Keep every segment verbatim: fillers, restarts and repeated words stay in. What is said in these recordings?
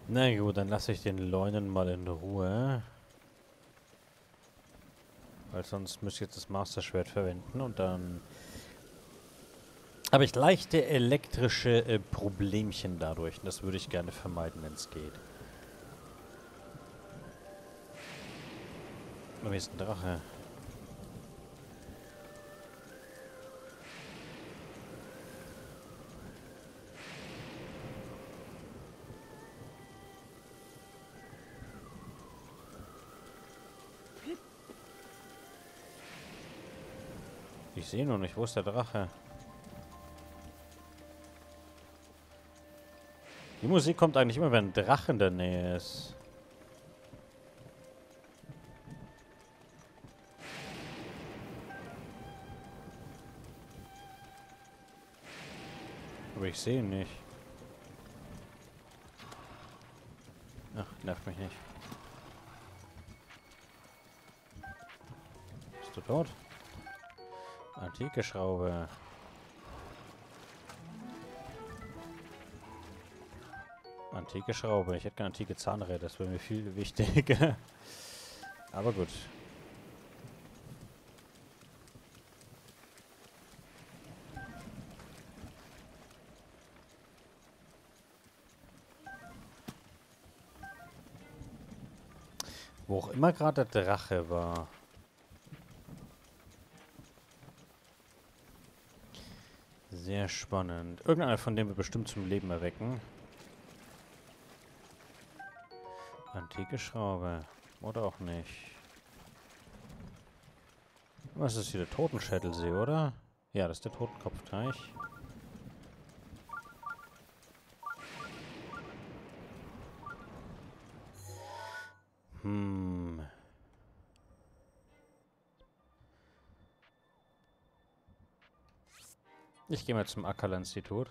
Na gut, dann lasse ich den Leunen mal in Ruhe. Weil sonst müsste ich jetzt das Master-Schwert verwenden und dann habe ich leichte elektrische äh, Problemchen dadurch. Und das würde ich gerne vermeiden, wenn es geht. Aber hier ist ein Drache. Ich sehe nur nicht, wo ist der Drache? Die Musik kommt eigentlich immer, wenn ein Drache in der Nähe ist. Aber ich sehe ihn nicht. Ach, nervt mich nicht. Bist du tot? Antike Schraube. Antike Schraube. Ich hätte gerne antike Zahnräder. Das wäre mir viel wichtiger. Aber gut. Wo auch immer gerade der Drache war. Sehr spannend. Irgendeiner von denen wir bestimmt zum Leben erwecken. Antike Schraube. Oder auch nicht. Was ist hier, der Totenschädelsee, oder? Ja, das ist der Totenkopfteich. Hm. Ich gehe mal zum Akala-Institut.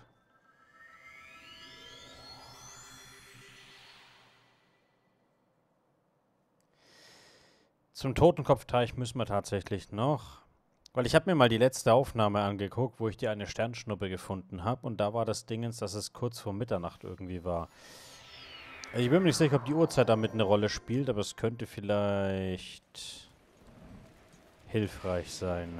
Zum Totenkopfteich müssen wir tatsächlich noch. Weil ich habe mir mal die letzte Aufnahme angeguckt, wo ich die eine Sternschnuppe gefunden habe. Und da war das Dingens, dass es kurz vor Mitternacht irgendwie war. Also ich bin mir nicht sicher, ob die Uhrzeit damit eine Rolle spielt, aber es könnte vielleicht hilfreich sein.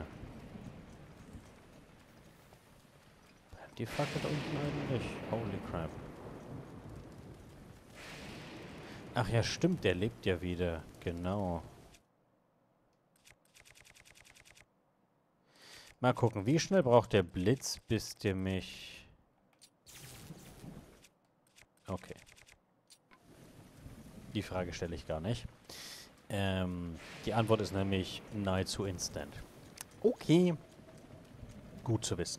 Brennt die Fackel da unten eigentlich? Holy crap. Ach ja, stimmt, der lebt ja wieder. Genau. Mal gucken, wie schnell braucht der Blitz, bis der mich... Okay. Die Frage stelle ich gar nicht. Ähm, die Antwort ist nämlich nahezu instant. Okay. Gut zu wissen.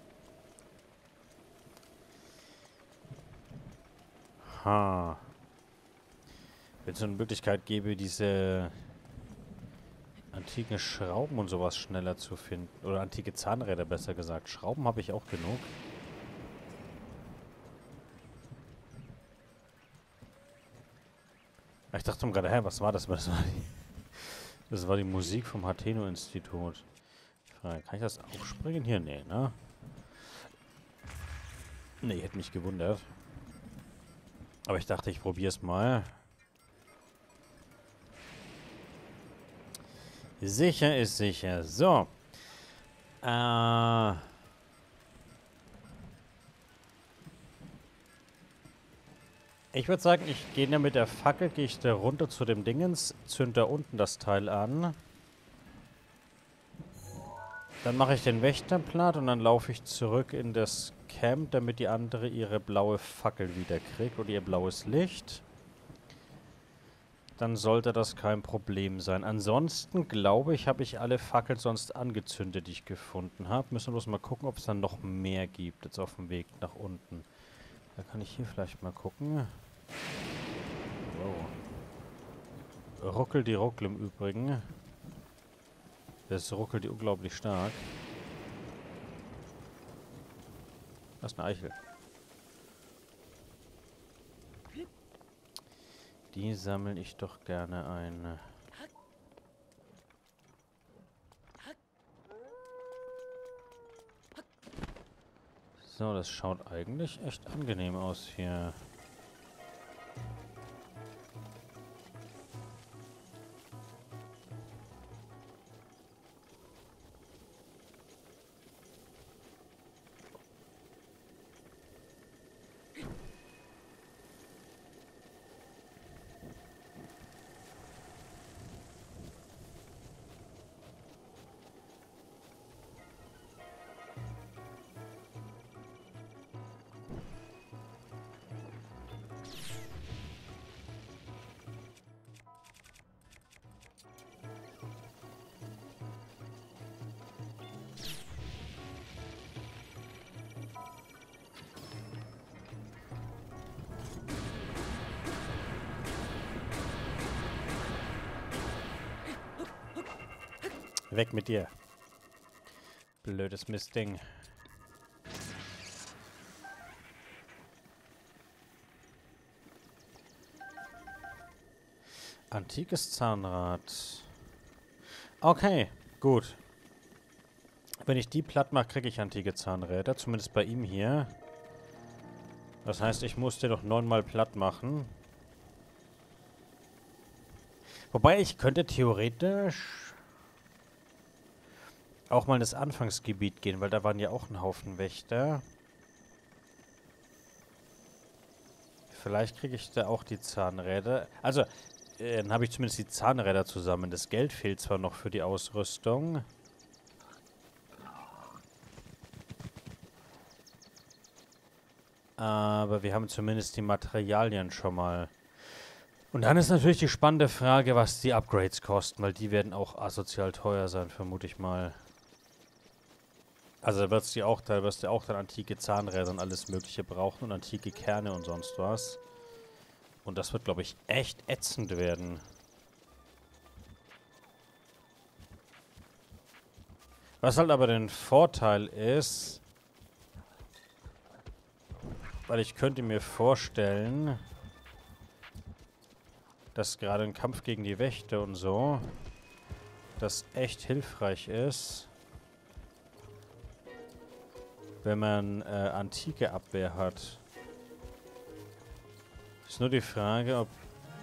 Ha. Wenn es eine Möglichkeit gäbe, diese antiken Schrauben und sowas schneller zu finden. Oder antike Zahnräder, besser gesagt. Schrauben habe ich auch genug. Ich dachte mir gerade, hä, was war das? Das war die, das war die Musik vom Hateno-Institut. Kann ich das aufspringen hier? Nee, ne? Nee, hätte mich gewundert. Aber ich dachte, ich probiere es mal. Sicher ist sicher. So. Äh... Ich würde sagen, ich gehe ja mit der Fackel, gehe ich da runter zu dem Dingens, zünde da unten das Teil an. Dann mache ich den Wächter platt und dann laufe ich zurück in das Camp, damit die andere ihre blaue Fackel wieder kriegt oder ihr blaues Licht. Dann sollte das kein Problem sein. Ansonsten glaube ich, habe ich alle Fackeln sonst angezündet, die ich gefunden habe. Müssen wir bloß mal gucken, ob es dann noch mehr gibt, jetzt auf dem Weg nach unten. Da kann ich hier vielleicht mal gucken. Wow. Ruckel die Ruckel im Übrigen. Das ruckelt die unglaublich stark. Das ist eine Eichel. Die sammle ich doch gerne ein. So, das schaut eigentlich echt angenehm aus hier. Weg mit dir. Blödes Mistding. Antikes Zahnrad. Okay, gut. Wenn ich die platt mache, kriege ich antike Zahnräder. Zumindest bei ihm hier. Das heißt, ich muss den doch neunmal platt machen. Wobei, ich könnte theoretisch auch mal in das Anfangsgebiet gehen, weil da waren ja auch ein Haufen Wächter. Vielleicht kriege ich da auch die Zahnräder. Also, äh, dann habe ich zumindest die Zahnräder zusammen. Das Geld fehlt zwar noch für die Ausrüstung. Aber wir haben zumindest die Materialien schon mal. Und dann ist natürlich die spannende Frage, was die Upgrades kosten, weil die werden auch asozial teuer sein, vermute ich mal. Also da wird's dir auch, da wirst du auch dann antike Zahnräder und alles Mögliche brauchen und antike Kerne und sonst was. Und das wird, glaube ich, echt ätzend werden. Was halt aber den Vorteil ist, weil ich könnte mir vorstellen, dass gerade ein Kampf gegen die Wächter und so, das echt hilfreich ist, wenn man äh, antike Abwehr hat. Ist nur die Frage, ob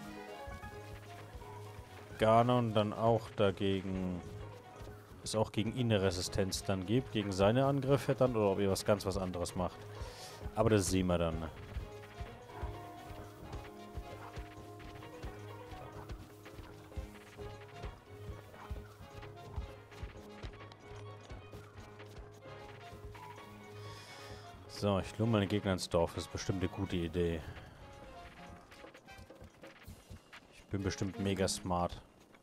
Ganon dann auch dagegen, es auch gegen ihn eine Resistenz dann gibt, gegen seine Angriffe dann, oder ob ihr was ganz was anderes macht. Aber das sehen wir dann. So, ich lure meine Gegner ins Dorf. Das ist bestimmt eine gute Idee. Ich bin bestimmt mega smart.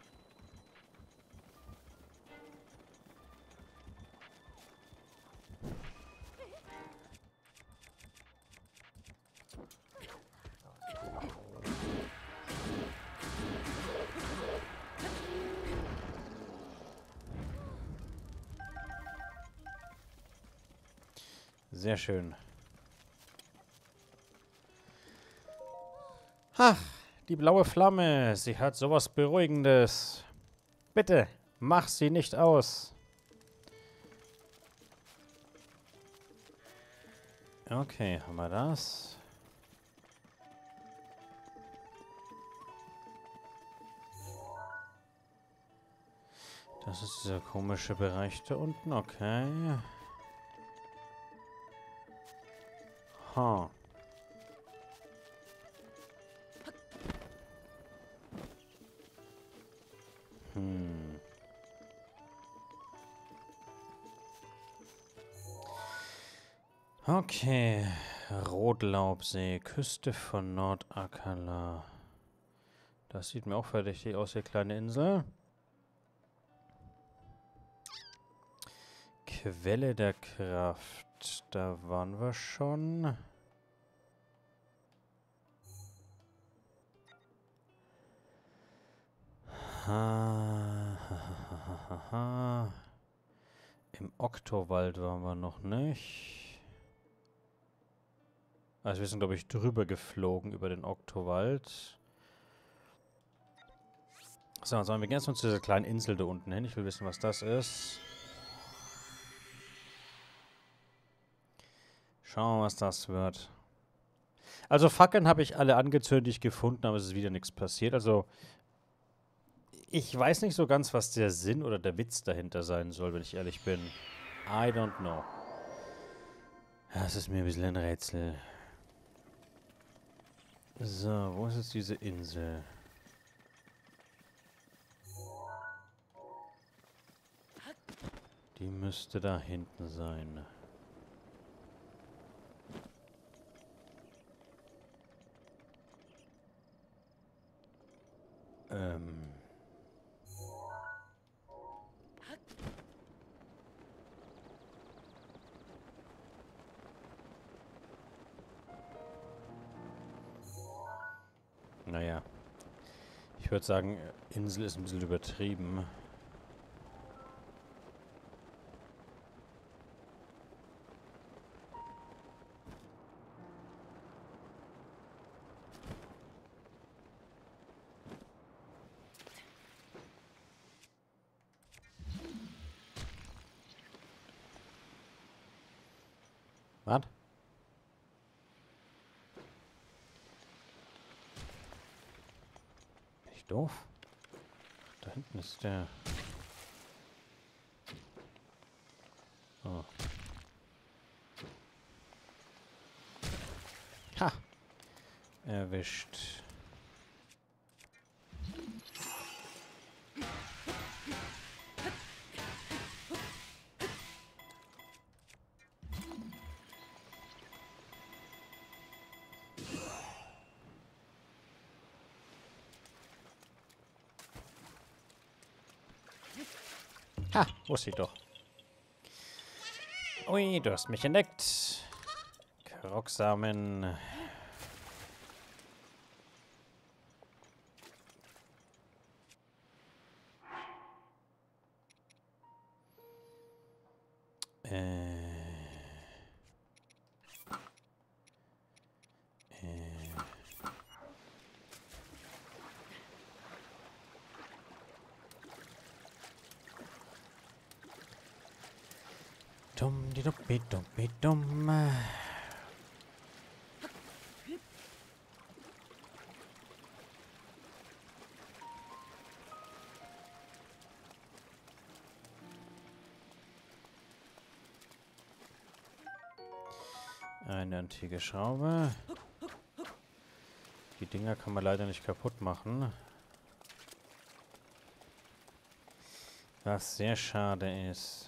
Sehr schön. Ach, die blaue Flamme. Sie hat sowas Beruhigendes. Bitte, mach sie nicht aus. Okay, haben wir das. Das ist dieser komische Bereich da unten. Okay. Ha. Hm. Okay. Rotlaubsee, Küste von Nordakala. Das sieht mir auch verdächtig aus, die kleine Insel. Quelle der Kraft. Da waren wir schon. Ha, ha, ha, ha, ha. Im Oktowald waren wir noch nicht. Also wir sind, glaube ich, drüber geflogen über den Oktowald. So, also wir gehen jetzt mal zu dieser kleinen Insel da unten hin. Ich will wissen, was das ist. Schauen wir mal, was das wird. Also Fackeln habe ich alle angezündet, die ich gefunden habe, es ist wieder nichts passiert. Also ich weiß nicht so ganz, was der Sinn oder der Witz dahinter sein soll, wenn ich ehrlich bin. I don't know. Das ist mir ein bisschen ein Rätsel. So, wo ist jetzt diese Insel? Die müsste da hinten sein. Ähm. Naja. Ich würde sagen, Insel ist ein bisschen übertrieben. Was? Bin ich doof? Da hinten ist der... Oh. Ha! Erwischt. Ha! Wusste ich doch. Ui, du hast mich entdeckt. Krogsamen. Äh. Äh. Dumm, die duppi, duppi, dumm. Eine antike Schraube. Die Dinger kann man leider nicht kaputt machen. Was sehr schade ist.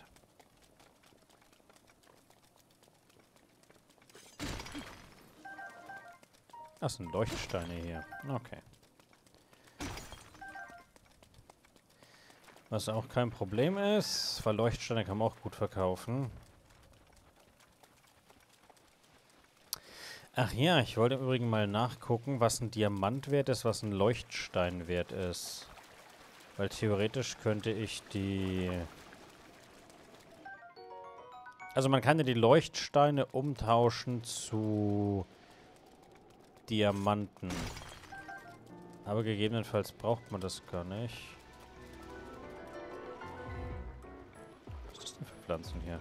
Das sind Leuchtsteine hier. Okay. Was auch kein Problem ist, weil Leuchtsteine kann man auch gut verkaufen. Ach ja, ich wollte im Übrigen mal nachgucken, was ein Diamant wert ist, was ein Leuchtstein wert ist. Weil theoretisch könnte ich die... Also man kann ja die Leuchtsteine umtauschen zu Diamanten. Aber gegebenenfalls braucht man das gar nicht. Was ist das denn für Pflanzen hier?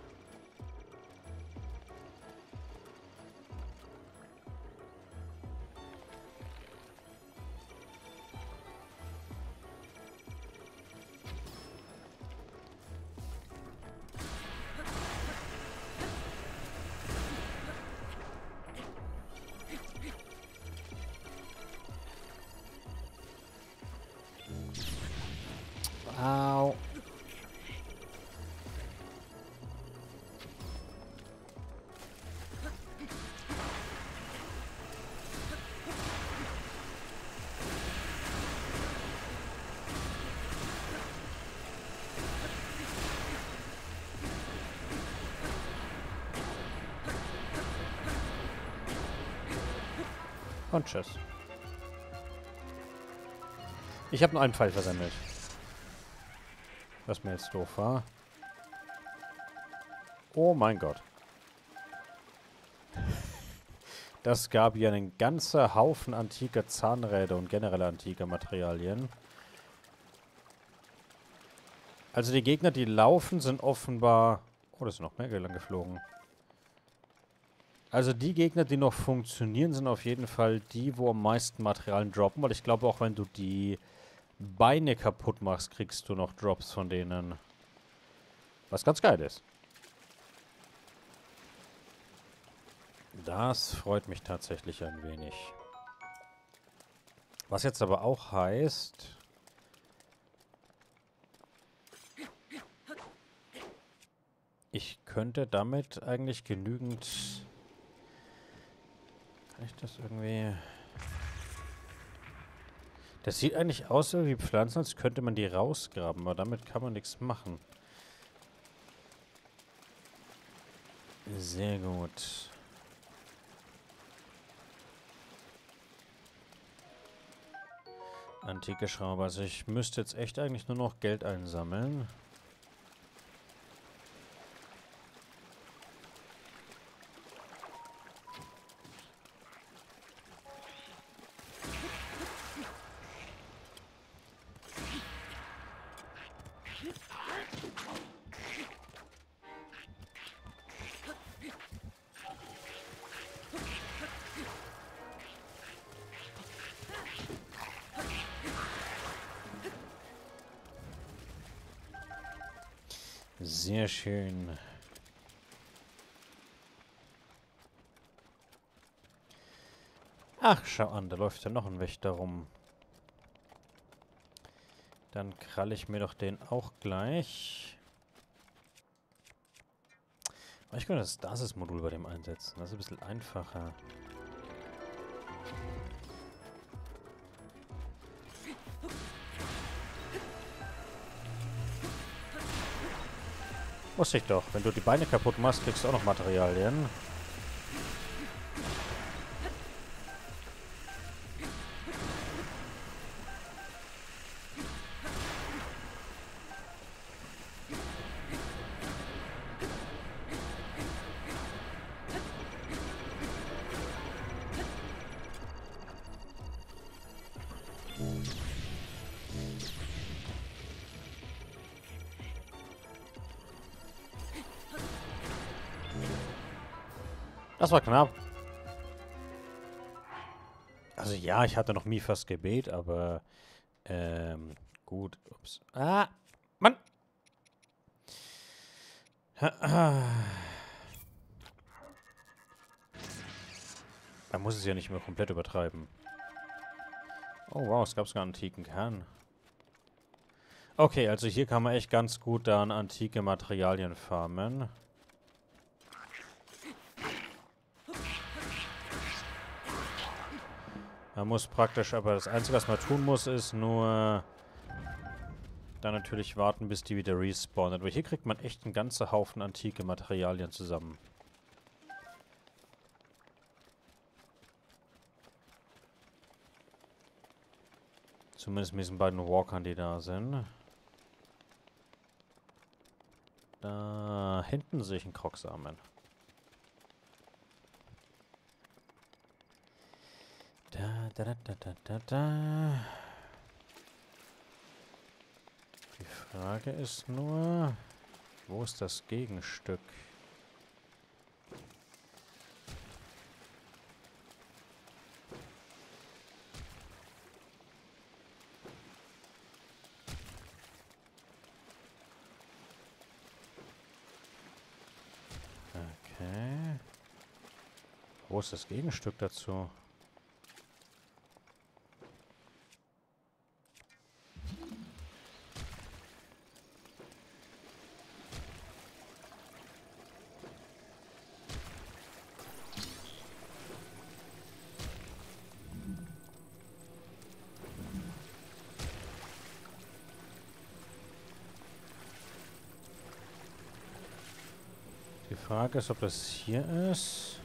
Au. Und tschüss. Ich habe nur einen Pfeil versammelt. Was mir jetzt doof war. Oh mein Gott. Das gab ja einen ganzen Haufen antiker Zahnräder und generell antiker Materialien. Also die Gegner, die laufen, sind offenbar... Oh, da ist noch mehr lang geflogen. Also die Gegner, die noch funktionieren, sind auf jeden Fall die, wo am meisten Materialien droppen. Weil ich glaube, auch wenn du die Beine kaputt machst, kriegst du noch Drops von denen. Was ganz geil ist. Das freut mich tatsächlich ein wenig. Was jetzt aber auch heißt... Ich könnte damit eigentlich genügend... Kann ich das irgendwie... Das sieht eigentlich aus wie Pflanzen, als könnte man die rausgraben, aber damit kann man nichts machen. Sehr gut. Antike Schraube. Also ich müsste jetzt echt eigentlich nur noch Geld einsammeln. Sehr schön. Ach, schau an, da läuft ja noch ein Wächter rum. Dann kralle ich mir doch den auch gleich. Aber ich könnte das Stasis-Modul bei dem einsetzen. Das ist ein bisschen einfacher. Wusste ich doch. Wenn du die Beine kaputt machst, kriegst du auch noch Materialien. Das war knapp. Also ja, ich hatte noch Mifas Gebet, aber ähm, gut. Ups. Ah, Mann! Man muss es ja nicht mehr komplett übertreiben. Oh wow, es gab sogar einen antiken Kern. Okay, also hier kann man echt ganz gut dann antike Materialien farmen. Man muss praktisch, aber das Einzige, was man tun muss, ist nur dann natürlich warten, bis die wieder respawnen. Aber hier kriegt man echt einen ganzen Haufen antike Materialien zusammen. Zumindest mit diesen beiden Walkern, die da sind. Da hinten sehe ich einen Krogsamen. Da, da, da, da, da, da. Die Frage ist nur, wo ist das Gegenstück? Okay. Wo ist das Gegenstück dazu? Die Frage ist, ob das hier ist.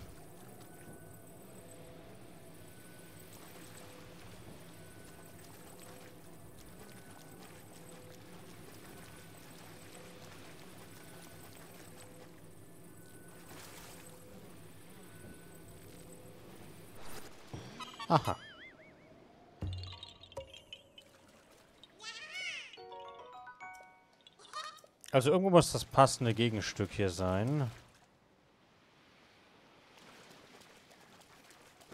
Aha. Also irgendwo muss das passende Gegenstück hier sein.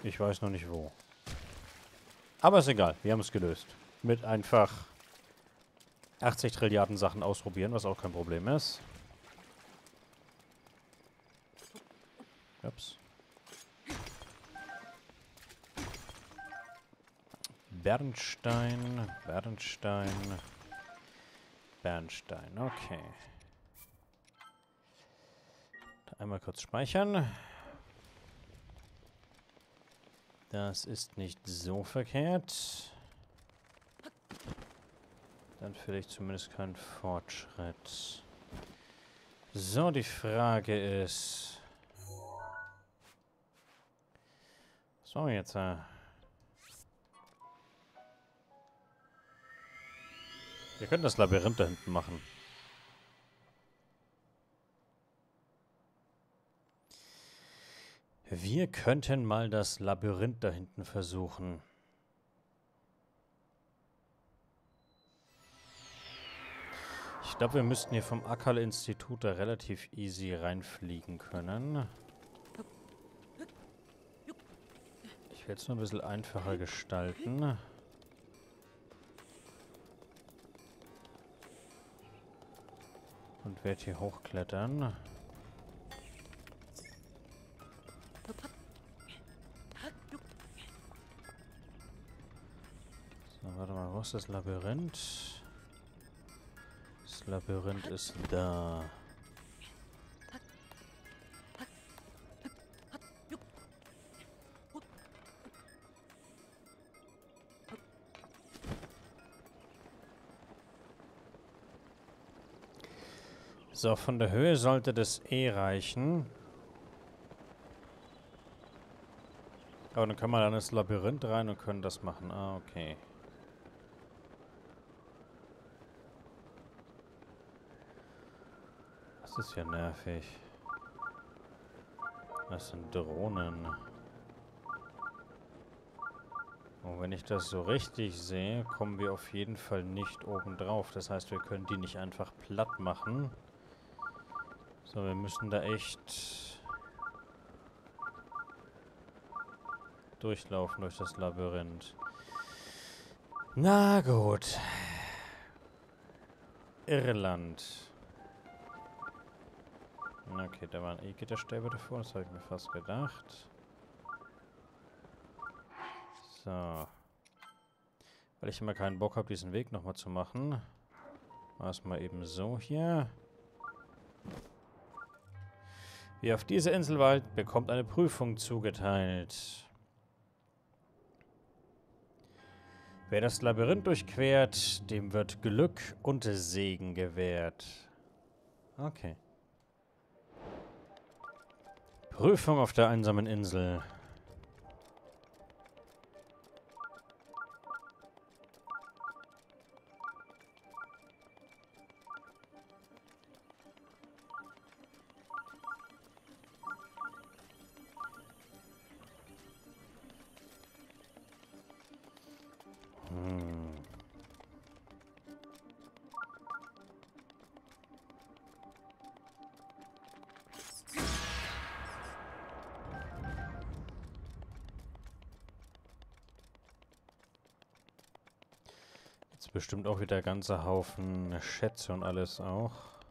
Ich weiß noch nicht wo. Aber ist egal, wir haben es gelöst. Mit einfach achtzig Trilliarden Sachen ausprobieren, was auch kein Problem ist. Ups. Bernstein, Bernstein, Bernstein, okay. Einmal kurz speichern. Das ist nicht so verkehrt. Dann vielleicht zumindest kein Fortschritt. So, die Frage ist... So, jetzt... Äh wir können das Labyrinth da hinten machen. Wir könnten mal das Labyrinth da hinten versuchen. Ich glaube, wir müssten hier vom Akal-Institut da relativ easy reinfliegen können. Ich will es nur ein bisschen einfacher gestalten. Und werde hier hochklettern. So, warte mal, wo ist das Labyrinth? Das Labyrinth ist da. So, von der Höhe sollte das eh reichen. Aber dann können wir dann ins Labyrinth rein und können das machen. Ah, okay. Das ist ja nervig. Das sind Drohnen. Und wenn ich das so richtig sehe, kommen wir auf jeden Fall nicht oben drauf. Das heißt, wir können die nicht einfach platt machen. So, wir müssen da echt durchlaufen durch das Labyrinth. Na gut. Irland. Okay, da waren E-Gitterstäbe davor, das habe ich mir fast gedacht. So. Weil ich immer keinen Bock habe, diesen Weg nochmal zu machen. War es mal eben so hier. Wie auf diese Insel walt, bekommt eine Prüfung zugeteilt. Wer das Labyrinth durchquert, dem wird Glück und Segen gewährt. Okay. Prüfung auf der einsamen Insel. Hm. Jetzt bestimmt auch wieder ganzer Haufen Schätze und alles auch.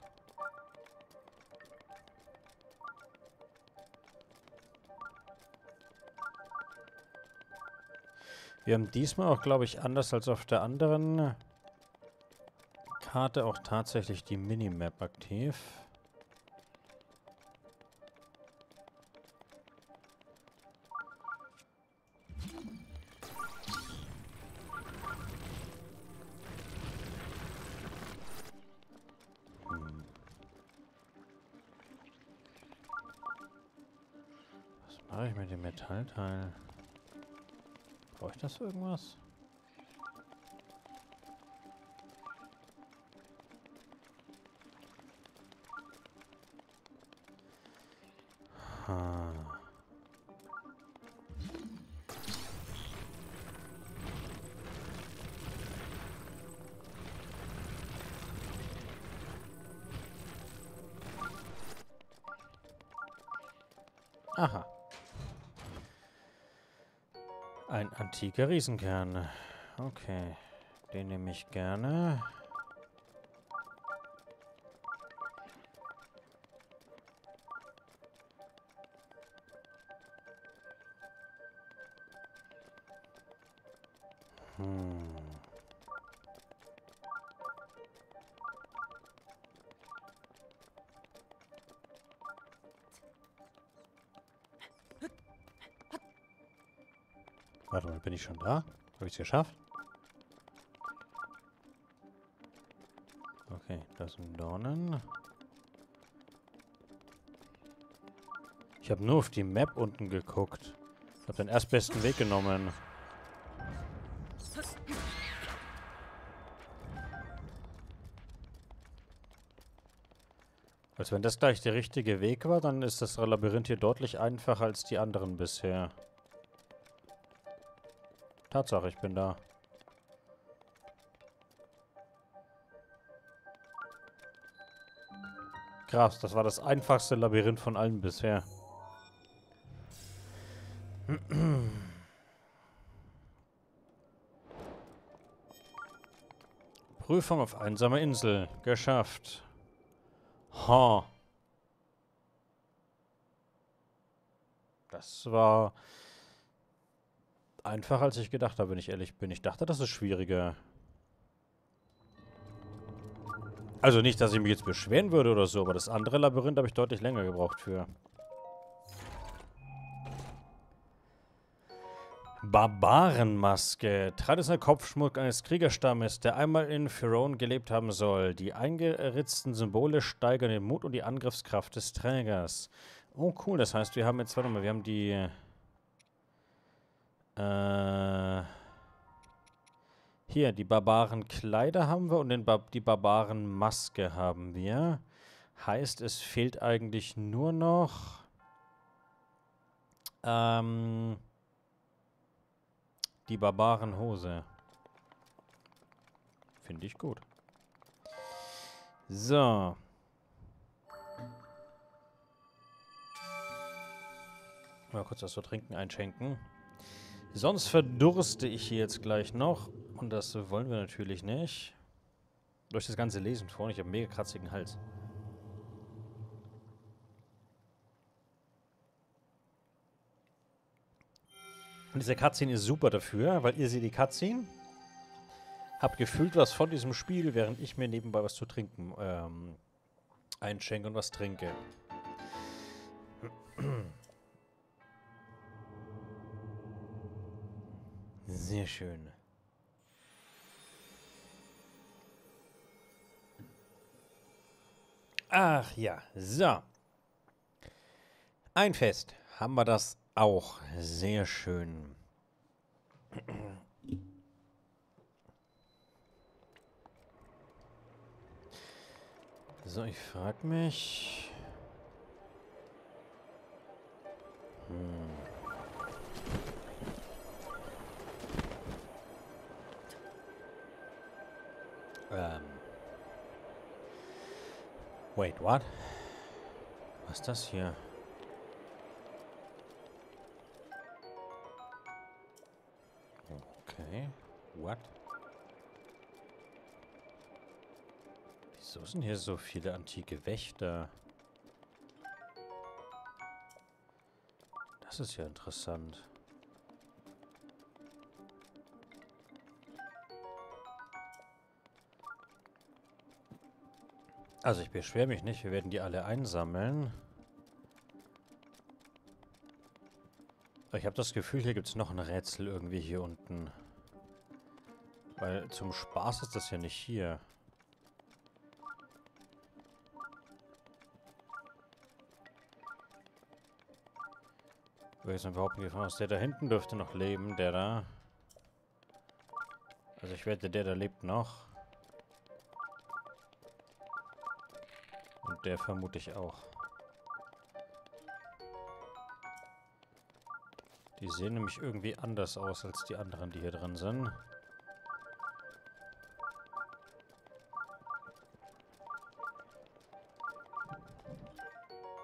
Wir haben diesmal auch, glaube ich, anders als auf der anderen Karte auch tatsächlich die Minimap aktiv. Hm. Was mache ich mit dem Metallteil? Brauche ich das für irgendwas? Ha. Aha. Ein antiker Riesenkern. Okay. Den nehme ich gerne. Hm. Warte mal, bin ich schon da? Habe ich es geschafft? Okay, das sind Dornen. Ich habe nur auf die Map unten geguckt. Ich habe den erstbesten Weg genommen. Als wenn das gleich der richtige Weg war, dann ist das Labyrinth hier deutlich einfacher als die anderen bisher. Tatsache, ich bin da. Krass, das war das einfachste Labyrinth von allen bisher. Prüfung auf einsamer Insel. Geschafft. Ha. Das war einfacher, als ich gedacht habe, wenn ich ehrlich bin. Ich dachte, das ist schwieriger. Also nicht, dass ich mich jetzt beschweren würde oder so, aber das andere Labyrinth habe ich deutlich länger gebraucht für. Barbarenmaske. Traditioneller Kopfschmuck eines Kriegerstammes, der einmal in Ferone gelebt haben soll. Die eingeritzten Symbole steigern den Mut und die Angriffskraft des Trägers. Oh, cool. Das heißt, wir haben jetzt, warte mal, wir haben die... Äh... Hier, die Barbarenkleider haben wir und den ba die Barbarenmaske haben wir. Heißt, es fehlt eigentlich nur noch... Ähm... Die Barbarenhose. Finde ich gut. So. Mal kurz was zu trinken einschenken. Sonst verdurste ich hier jetzt gleich noch. Und das wollen wir natürlich nicht. Durch das ganze Lesen vorne. Ich habe einen mega kratzigen Hals. Und diese Cutscene ist super dafür, weil ihr seht die Cutscene, habt gefühlt was von diesem Spiel, während ich mir nebenbei was zu trinken ähm, einschenke und was trinke. Sehr schön. Ach ja, so. Ein Fest. Haben wir das auch. Sehr schön. So, ich frage mich... Hm. Ähm. Wait, what? Was ist das hier? Okay. What? Wieso sind hier so viele antike Wächter? Das ist ja interessant. Also ich beschwere mich nicht, wir werden die alle einsammeln. Aber ich habe das Gefühl, hier gibt es noch ein Rätsel irgendwie hier unten. Weil zum Spaß ist das ja nicht hier. Ich würde jetzt mal behaupten, davon aus, der da hinten dürfte noch leben, der da. Also ich wette, der da lebt noch. Und der vermute ich auch. Die sehen nämlich irgendwie anders aus als die anderen, die hier drin sind.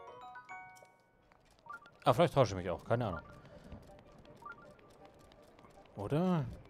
Ah, vielleicht tausche ich mich auch. Keine Ahnung. Oder?